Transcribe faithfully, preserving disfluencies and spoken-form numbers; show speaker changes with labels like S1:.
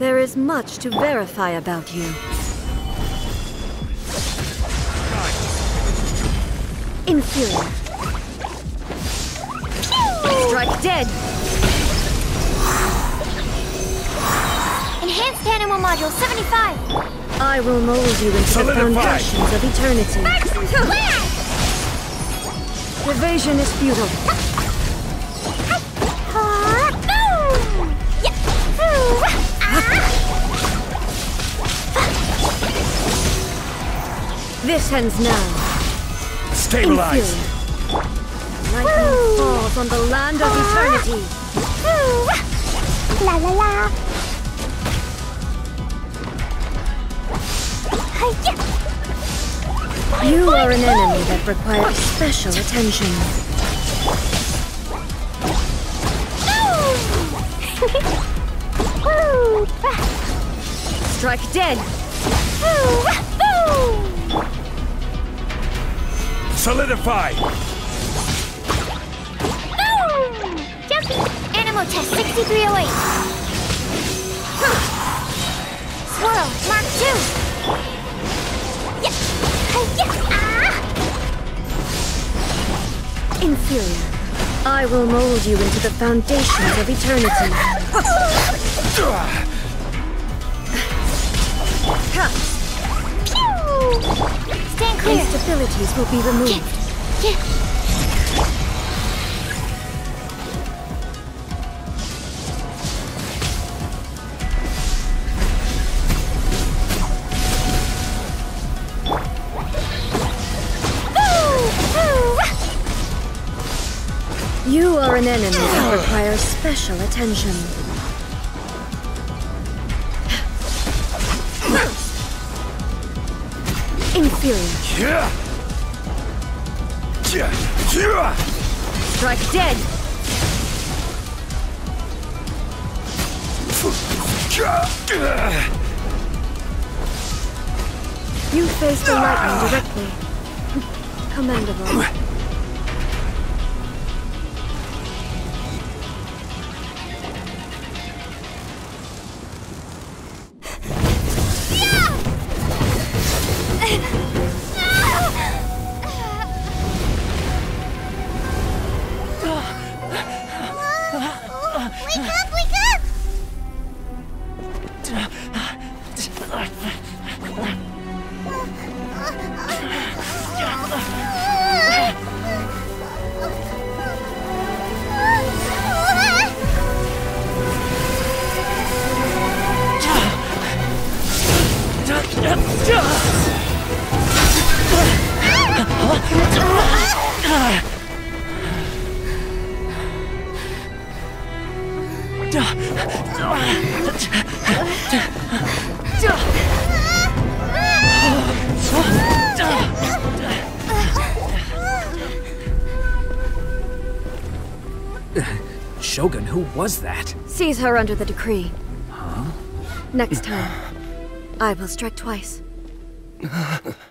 S1: There is much to verify about you. Inferior. Strike dead!
S2: Enhanced Animal Module seventy-five!
S1: I will mold you into
S3: Solidify.
S1: the foundations of eternity. Evasion is futile. This ends now.
S3: Stabilize.
S1: Inferior. Lightning falls on the land of eternity.
S2: La la la.
S1: You are an enemy that requires special attention. Strike dead!
S3: Solidify.
S2: Jumping. Animal test sixty-three oh eight. Swirl, Mark two.
S1: Inferior. I will mold you into the foundations of eternity.
S2: Stand clear.
S1: Instabilities will be removed. You are an enemy that requires special attention. Inferior. Strike dead! You face the lightning directly. Commendable.
S2: Wake up, wake up!
S4: Shogun, who was that?
S1: Seize her under the decree.
S4: Huh?
S1: Next time, I will strike twice.